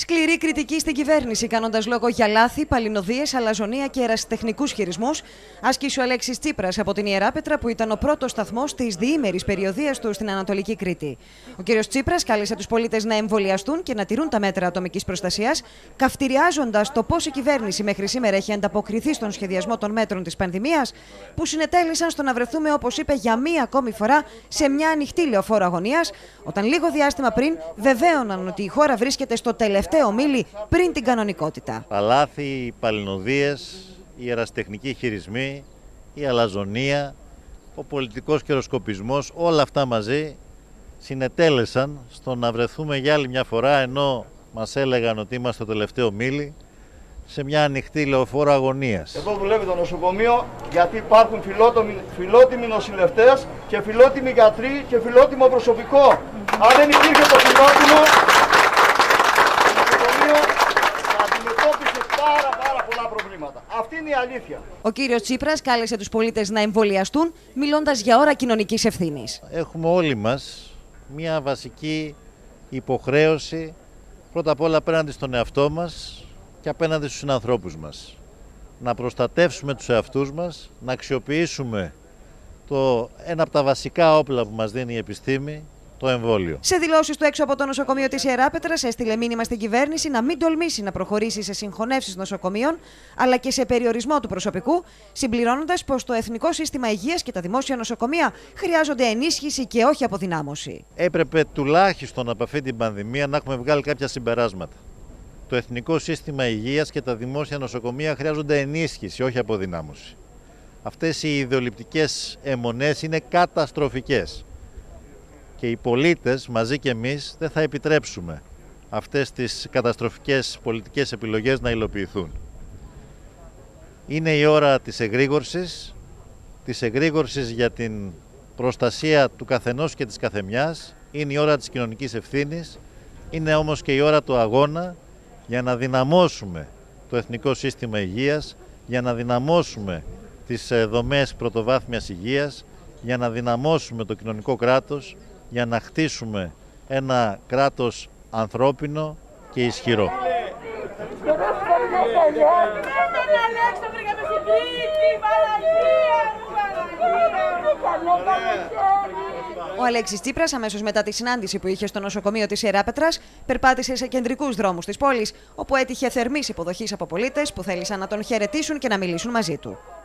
Σκληρή κριτική στην κυβέρνηση, κάνοντας λόγο για λάθη, παλινοδίες, αλαζονία και ερασιτεχνικούς χειρισμούς, άσκησε ο Αλέξης Τσίπρας από την Ιεράπετρα, που ήταν ο πρώτος σταθμός της διήμερης περιοδίας του στην Ανατολική Κρήτη. Ο κ. Τσίπρας κάλεσε τους πολίτες να εμβολιαστούν και να τηρούν τα μέτρα ατομικής προστασίας, καυτηριάζοντας το πώς η κυβέρνηση μέχρι σήμερα έχει ανταποκριθεί στον σχεδιασμό των μέτρων της πανδημίας, που συνετέλησαν στο να βρεθούμε, όπως είπε, για μία ακόμη φορά σε μια ανοιχτή λεωφόρο αγωνίας, όταν λίγο διάστημα πριν βεβαίωναν ότι η χώρα βρίσκεται στο τελευταίο μίλι πριν την κανονικότητα. Τα λάθη, οι παλινοδίες, οι ερασιτεχνικοί χειρισμοί, η αλαζονία, ο πολιτικός καιροσκοπισμός, όλα αυτά μαζί συνετέλεσαν στο να βρεθούμε για άλλη μια φορά, ενώ μας έλεγαν ότι είμαστε στο τελευταίο μίλι, σε μια ανοιχτή λεωφόρο αγωνίας. Εδώ δουλεύει το νοσοκομείο γιατί υπάρχουν φιλότιμοι νοσηλευτές και φιλότιμοι γιατροί και φιλότιμο προσωπικό. Αν δεν υπήρχε το φιλότιμο, το νοσοκομείο θα αντιμετώπισε πάρα πολλά προβλήματα. Αυτή είναι η αλήθεια. Ο κύριος Τσίπρας κάλεσε τους πολίτες να εμβολιαστούν, μιλώντας για ώρα κοινωνικής ευθύνης. Έχουμε όλοι μας μια βασική υποχρέωση, πρώτα απ' όλα απέναντι στον εαυτό μας και απέναντι στους συνανθρώπους μας. Να προστατεύσουμε τους εαυτούς μας, να αξιοποιήσουμε ένα από τα βασικά όπλα που μας δίνει η επιστήμη, το εμβόλιο. Σε δηλώσεις του έξω από το νοσοκομείο της Ιεράπετρας έστειλε μήνυμα στην κυβέρνηση να μην τολμήσει να προχωρήσει σε συγχωνεύσεις νοσοκομείων, αλλά και σε περιορισμό του προσωπικού, συμπληρώνοντας πως το Εθνικό Σύστημα Υγείας και τα δημόσια νοσοκομεία χρειάζονται ενίσχυση και όχι αποδυνάμωση. Έπρεπε τουλάχιστον από αυτή την πανδημία να έχουμε βγάλει κάποια συμπεράσματα. Το Εθνικό Σύστημα Υγείας και τα δημόσια νοσοκομεία χρειάζονται ενίσχυση, όχι αποδυνάμωση. Αυτές οι ιδεολειπτικές αιμονές είναι καταστροφικές. Και οι πολίτες, μαζί και εμείς, δεν θα επιτρέψουμε αυτές τις καταστροφικές πολιτικές επιλογές να υλοποιηθούν. Είναι η ώρα της εγρήγορσης για την προστασία του καθενός και της καθεμιάς. Είναι η ώρα της κοινωνικής ευθύνης. Είναι όμως και η ώρα του αγώνα για να δυναμώσουμε το Εθνικό Σύστημα Υγείας, για να δυναμώσουμε τις δομές πρωτοβάθμιας υγείας, για να δυναμώσουμε το κοινωνικό κράτος, για να χτίσουμε ένα κράτος ανθρώπινο και ισχυρό. Ο Αλέξης Τσίπρας, αμέσως μετά τη συνάντηση που είχε στο νοσοκομείο της Ιεράπετρας, περπάτησε σε κεντρικούς δρόμους της πόλης, όπου έτυχε θερμής υποδοχής από πολίτες που θέλησαν να τον χαιρετήσουν και να μιλήσουν μαζί του.